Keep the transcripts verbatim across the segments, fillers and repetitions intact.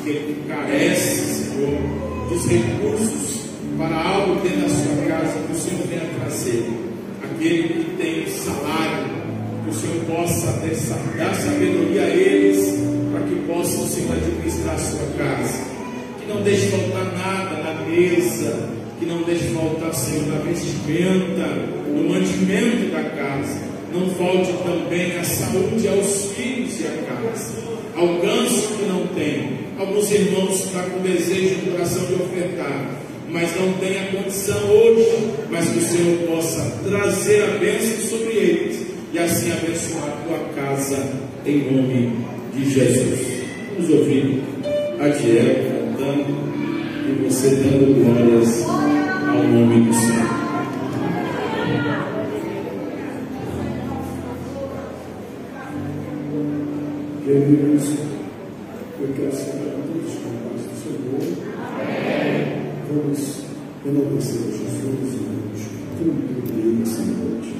aquele que carece, Senhor, dos recursos para algo dentro da sua casa, que o Senhor venha trazer. Aquele que tem salário, que o Senhor possa dar sabedoria a eles, para que possam, Senhor, administrar a sua casa. Que não deixe faltar nada na mesa, que não deixe faltar, Senhor, na vestimenta, no mantimento da casa. Não falte também a saúde aos filhos e à casa. Alcance o que não tem. Alguns irmãos estão com desejo no coração de ofertar, mas não tem a condição hoje, mas que o Senhor possa trazer a bênção sobre eles e assim abençoar a tua casa em nome de Jesus. Vamos ouvir a Diel cantando e você dando glórias ao nome do Senhor. Queridos, eu quero saber a todos com a paz do Senhor. Amém. Vamos enaltecer a Jesus, irmãos, tudo bem nessa noite.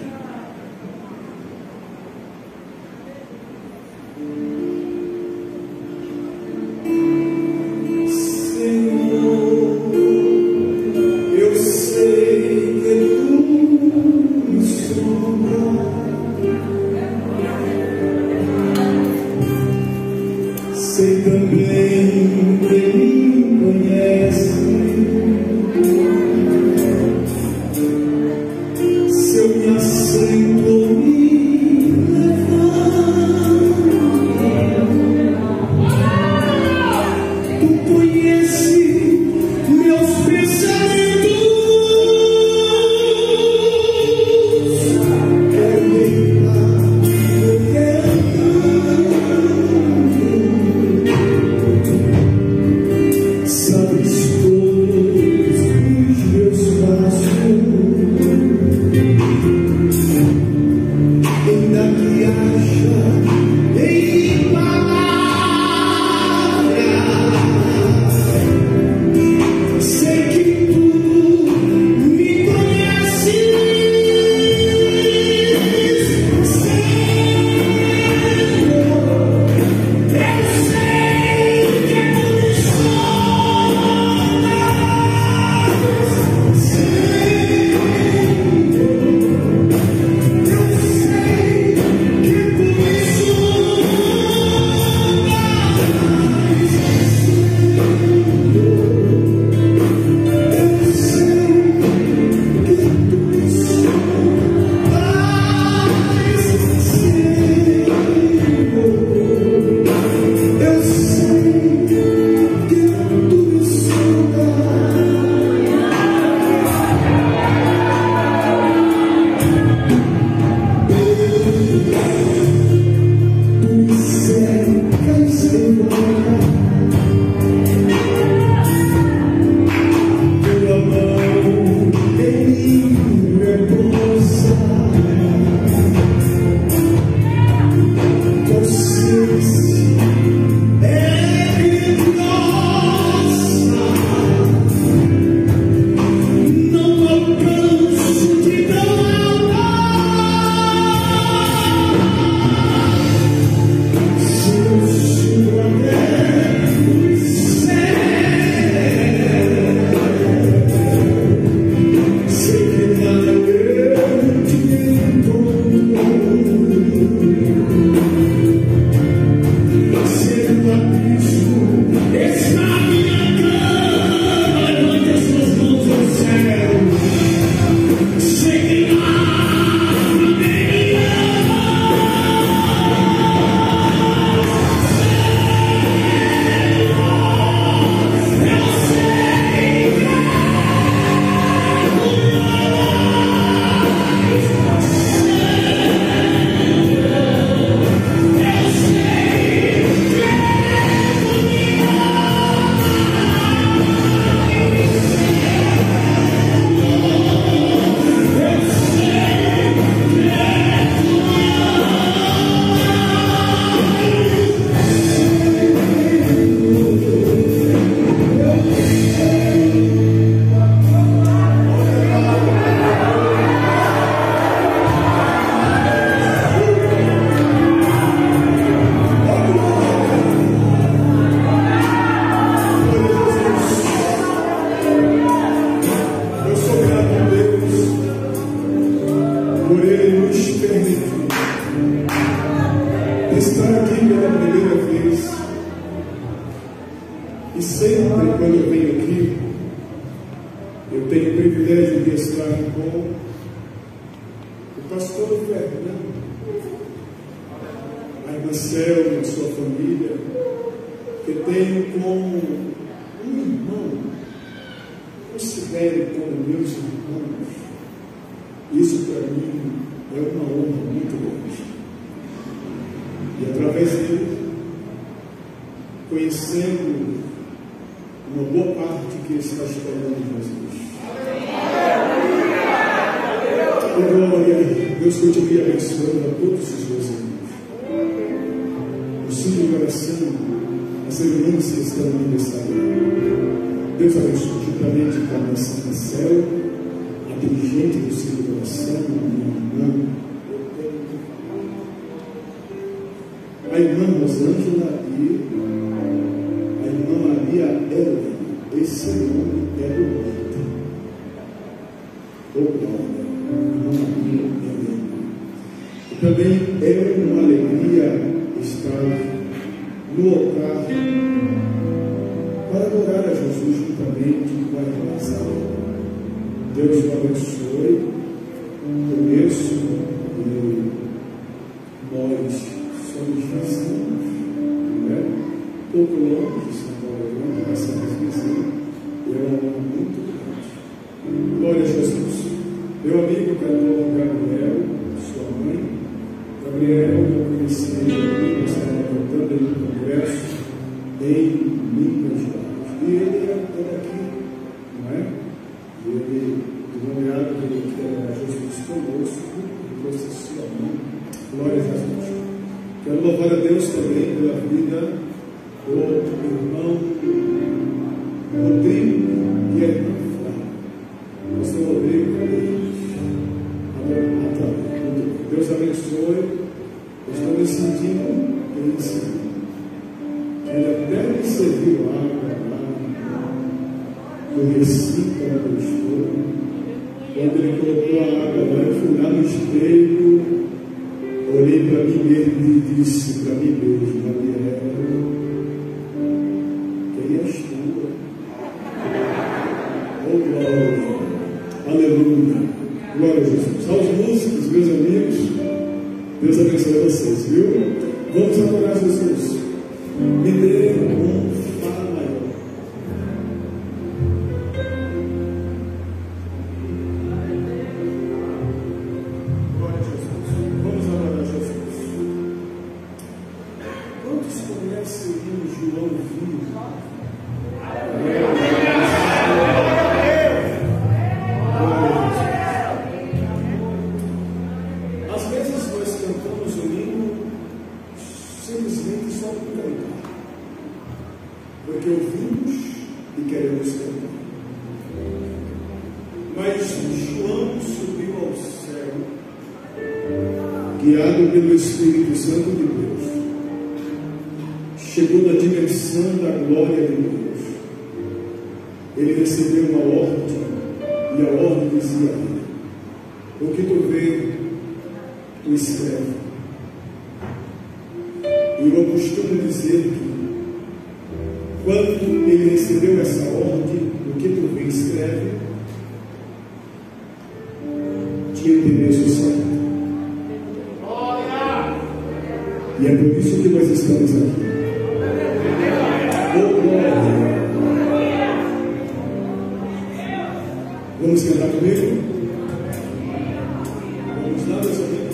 Thank you. E sempre, quando eu venho aqui, eu tenho o privilégio de estar com o pastor Fernando, a irmã Selma, a sua família, que tenho como um irmão, considero como meus irmãos. Isso para mim é uma honra muito grande. E através dele, conhecendo uma boa parte que está esperando em Jesus. Glória, Deus continue abençoando a todos os meus irmãos. O ciclo de oração, as irmãs que estão no aniversário. Deus abençoe juntamente com a nação da céu, a dirigente do ciclo de oração, minha irmã. A irmã Rosângela e a irmã Maria Ela. Esse nome é do Rita. Oh, glória. Irmã Maria Helena. E também é uma alegria estar no altar para adorar a Jesus juntamente com a irmã Isabel. Deus o abençoe. Começo e nós somos vizinhos, não é? Pouco longe, São Paulo, nós somos vizinhos, e é uma honra muito grande. Glória a Jesus. Meu amigo cantor Gabriel, sua mãe, Gabriel, eu conheci ele, nós estávamos cantando em um congresso em Minas Gerais. E ele é daqui, não é? Ele, do nomeado que era Jesus conosco, e trouxe sua mãe. Glória a Jesus. Quero louvar a Deus também pela vida do irmão Rodrigo e a irmã Flávia. Pastor Rodrigo, cadê? Deus abençoe. Estou me sentindo feliz. Ele até me serviu água lá no recinto onde eu estou. Quando ele colocou a água lá, eu fui lá no espelho, olhei para mim mesmo e disse para mim mesmo: Gabriel, quem és tu? Oh, glória! Aleluia! Glória a Jesus. Aos músicos, meus amigos, Deus abençoe vocês, viu? Vamos adorar Jesus. Me dê um Fá maior. Glória a Jesus. Vamos adorar Jesus. Quantos conhecem o João Vivo? Às vezes nós cantamos o hino simplesmente só por cantar, porque ouvimos e queremos cantar. Mas João subiu ao céu, guiado pelo Espírito Santo de Deus, chegou na dimensão da glória de Deus. Ele recebeu uma ordem, e a ordem dizia: o que tu vê, tu escreve. E eu costumo dizer que quando ele recebeu essa ordem, o que tu vê, escreve, tinha endereço certo. E é por isso que nós estamos aqui. Oh, glória! Vamos cantar comigo? Vamos lá, meus amigos.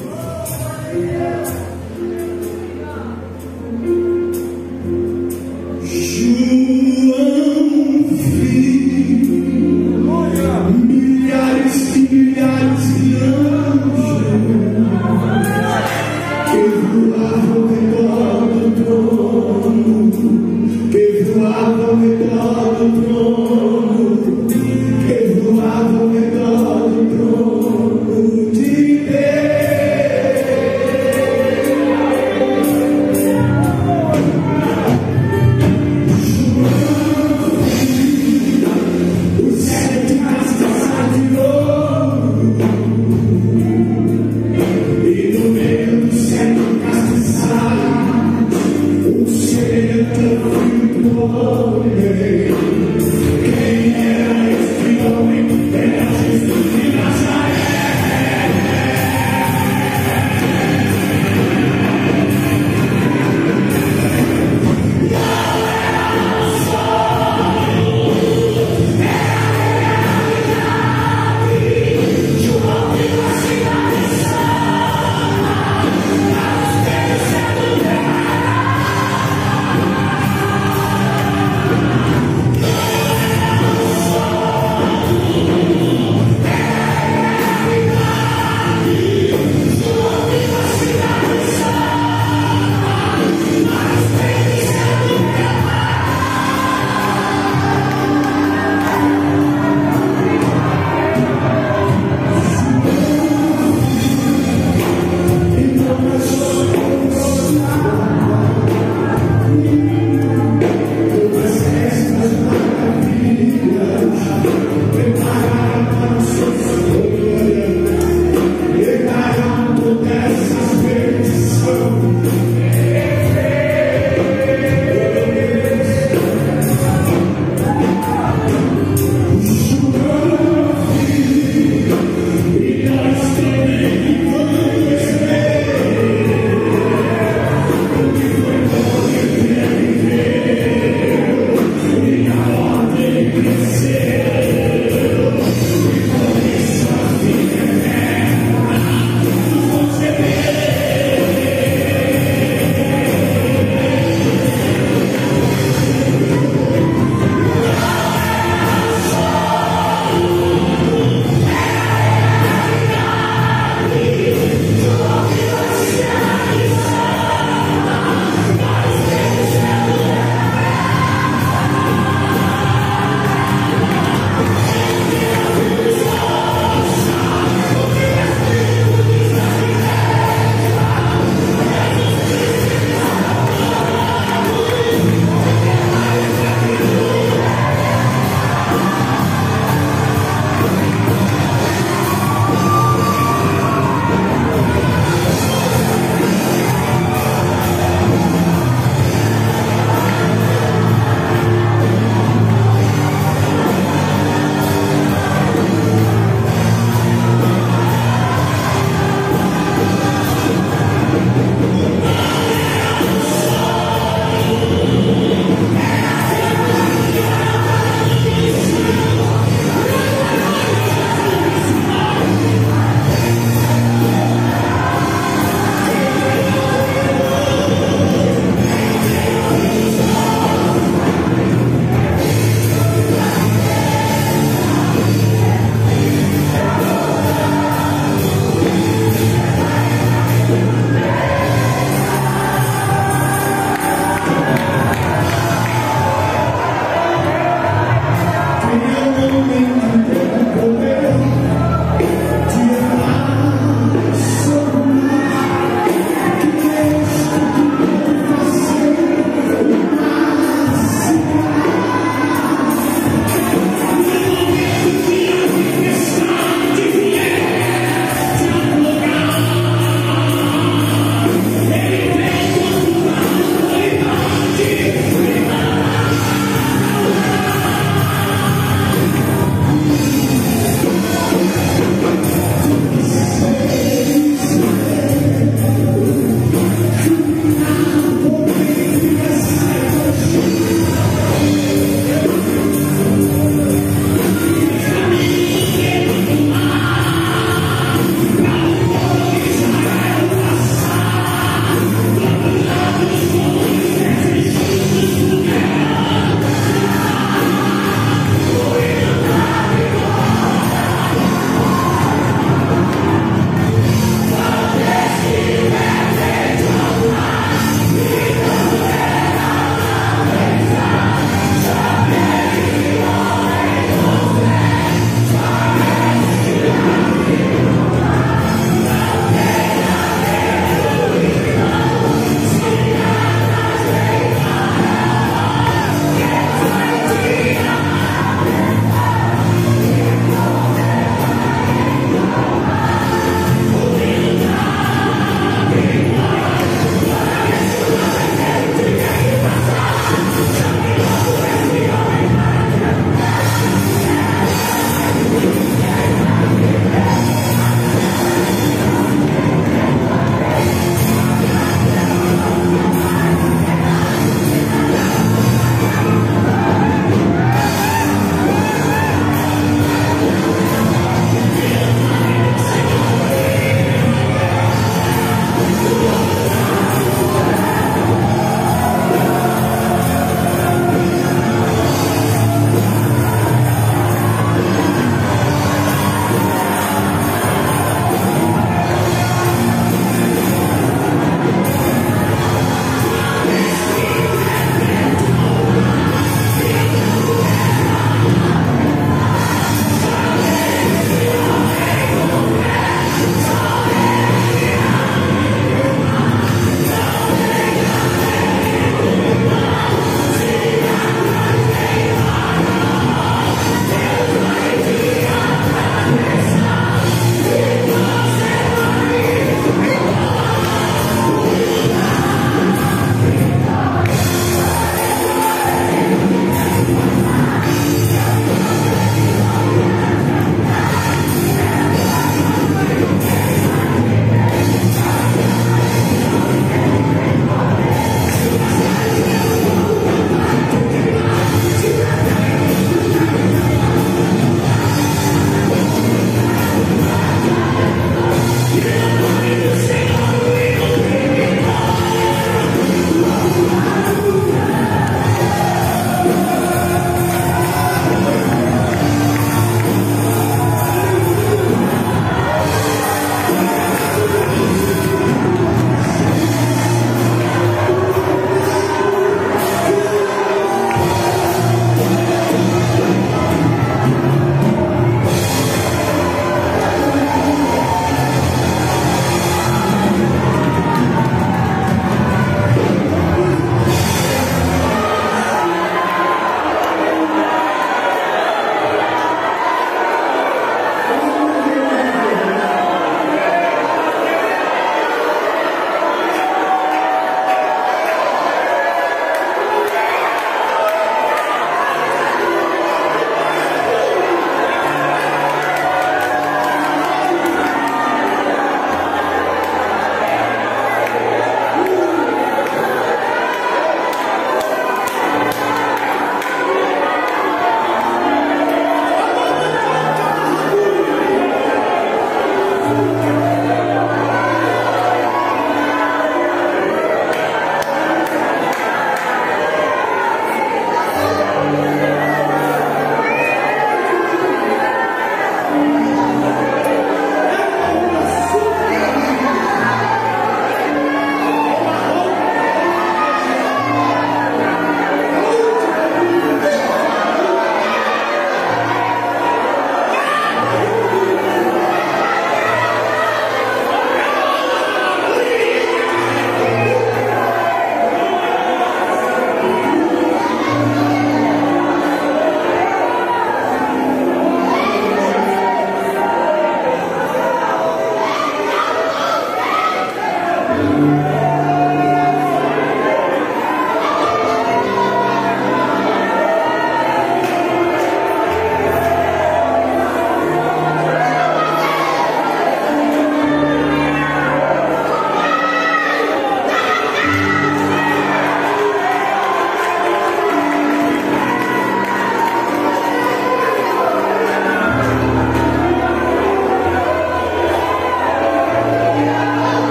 João viu milhares e milhares de anjos que voavam ao redor do trono, que voavam ao redor do trono, que voavam ao redor do trono de Deus. Oh,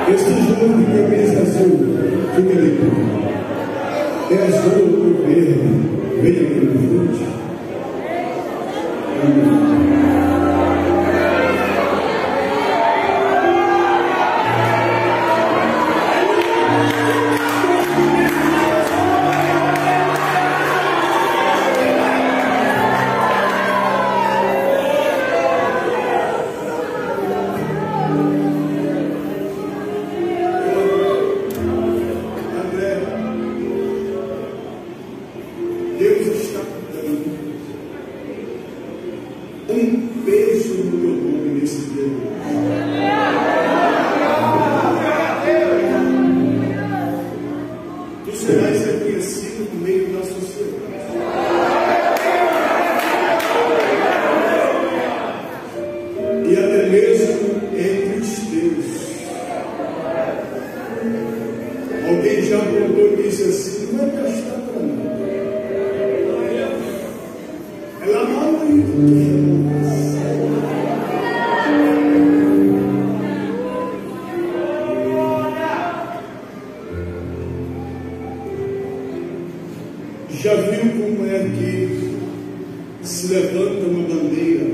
Este jogo de camisa azul, fica ali. É azul ou verde, venha aqui na frente. Já viu como é que se levanta uma bandeira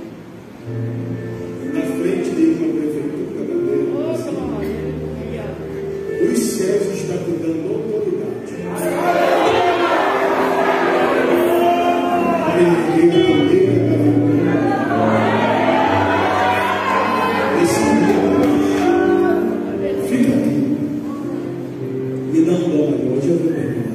na frente de uma prefeitura, bandeira assim? Os céus estão dando autoridade para erguer a bandeira da vitória. Esse momento, fica aqui e não dói, hoje eu vou perguntar.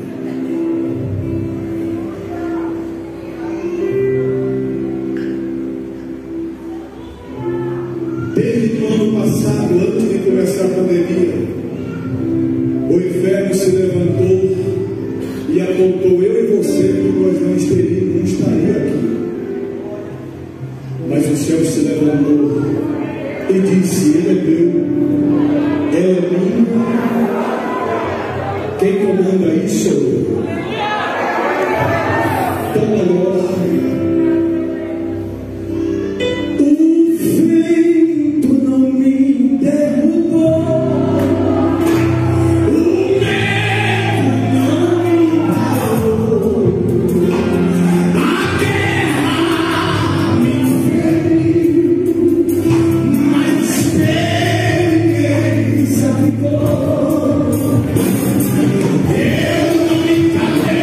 Passado, antes de começar a pandemia, o inferno se levantou e apontou eu e você que nós não estaríamos, não estaria aqui. Mas o céu se levantou e disse: Ele é meu, ela é minha, quem comanda aí sou eu. Então agora Eu não me calei.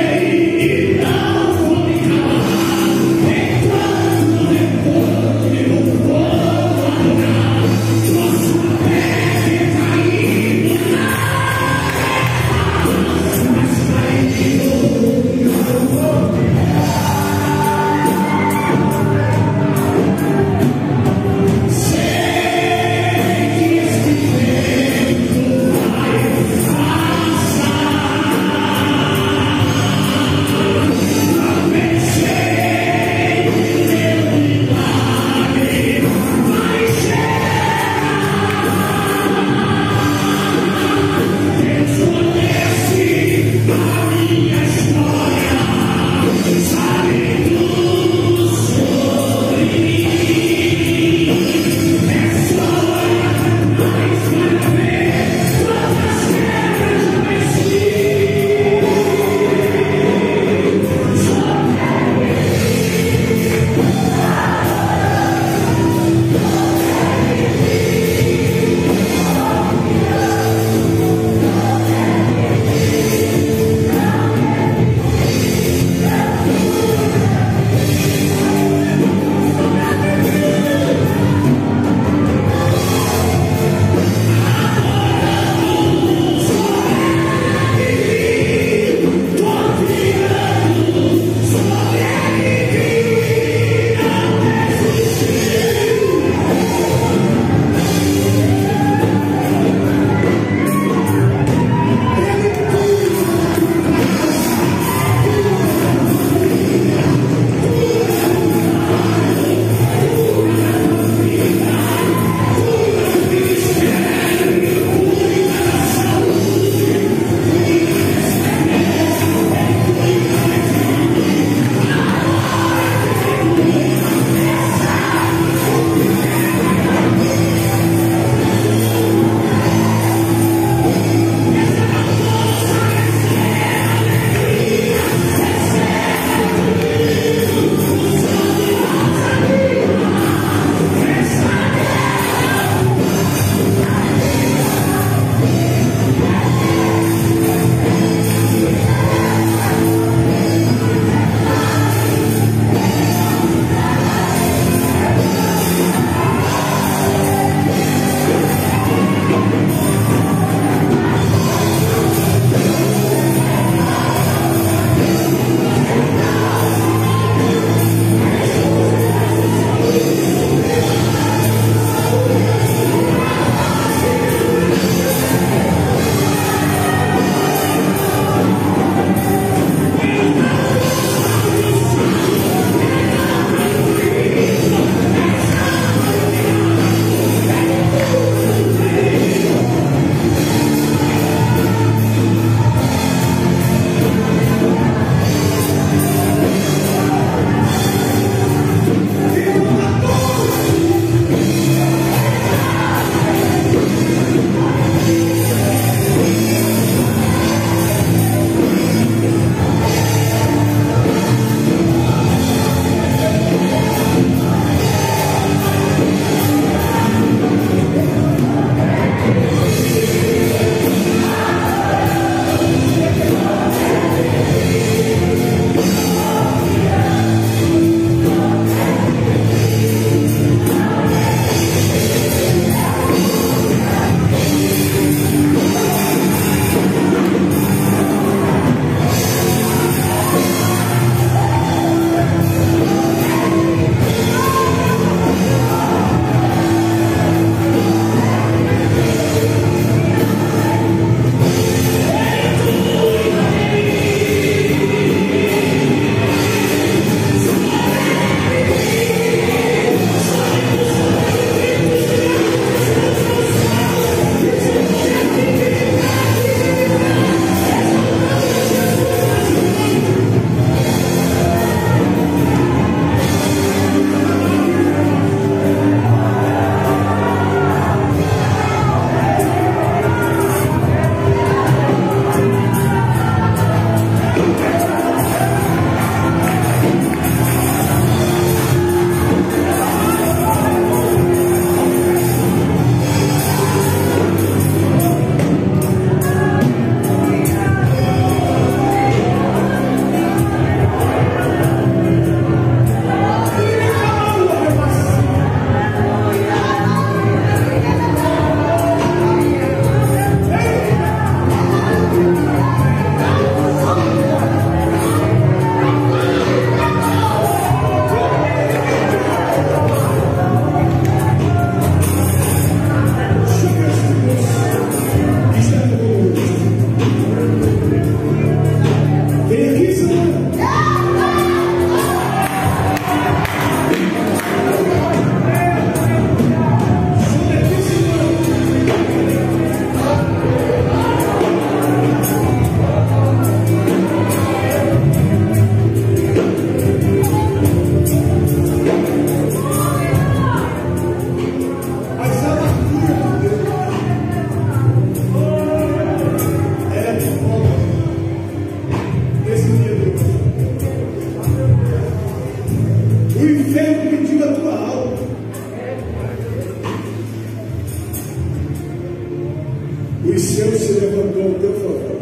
Os céus se levantou ao teu favor.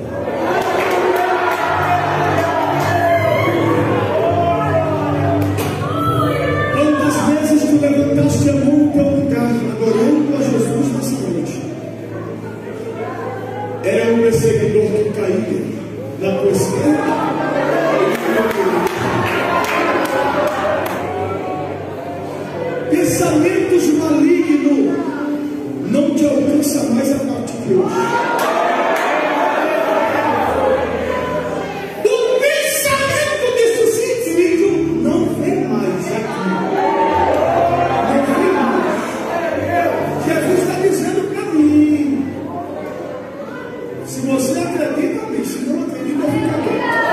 Quantas vezes tu levantaste a mão no teu lugar, adorando a Jesus nessa noite? Era um perseguidor que caía na tua esquerda. Pensamentos malignos não te alcançam mais a partir de hoje. O pensamento de suicídio não vem mais aqui. Não vem mais. Jesus está dizendo para mim. Se você acredita, bem. Se não acredita, fica quieto.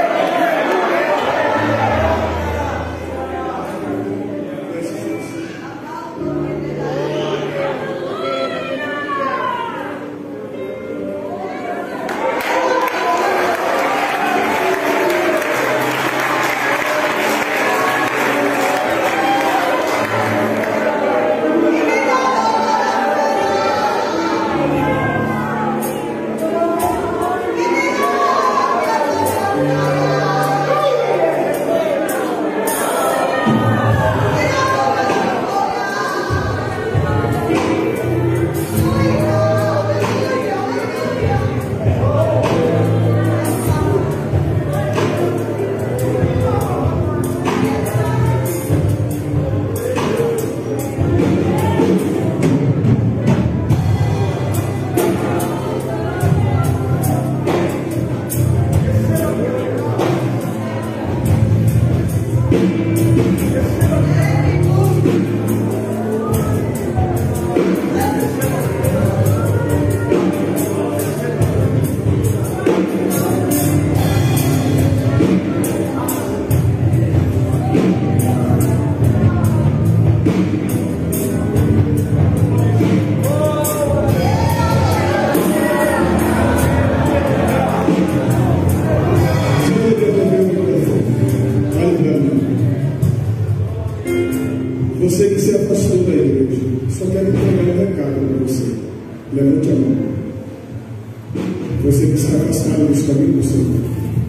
Você que se afastou da igreja, só quero entregar um recado para você. Levante a mão. Você que está afastado dos caminhos do Senhor.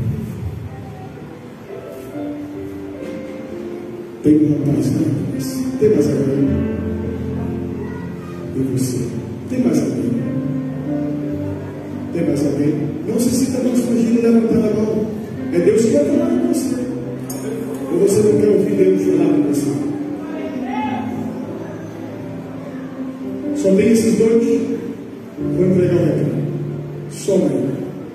Tem um rapaz na cabeça. Tem mais alguém? E você? Tem mais alguém? Tem mais alguém? Não se sinta constrangido e levantando a mão. É Deus que vai falar com você. Ou você não quer ouvir Deus falar com você? Só tem esses dois. Vou entregar o recado. Só um.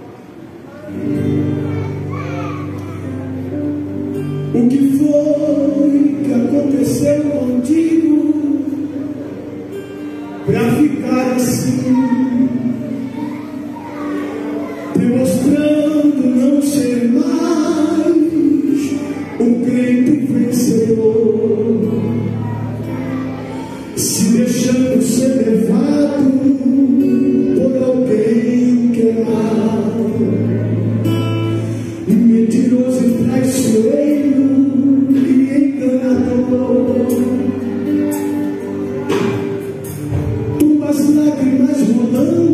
O que foi que aconteceu contigo para ficar assim, demonstrando não ser mais um crente vencedor, se deixando ser levado por alguém que é mau, mentiroso e traiçoeiro e enganador, tuas lágrimas rolando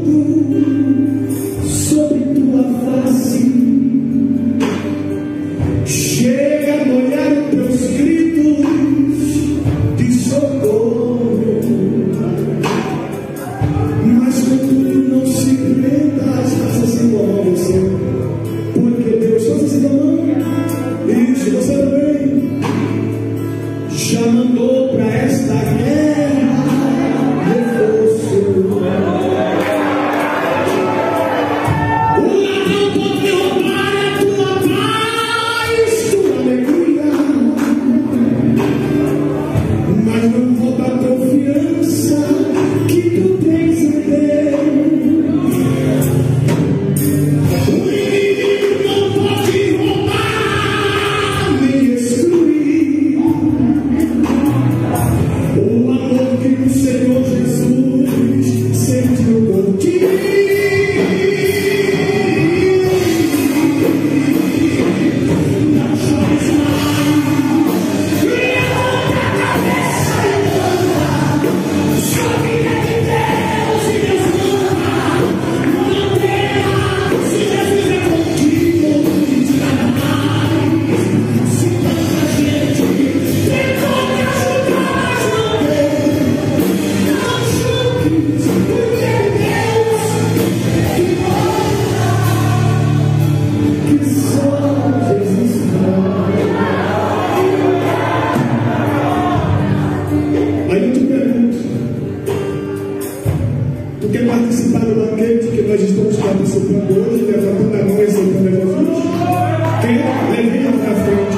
quer participar do banquete que nós estamos participando hoje, levantando a mão e aceitando a Jesus? Quem? Leve na frente.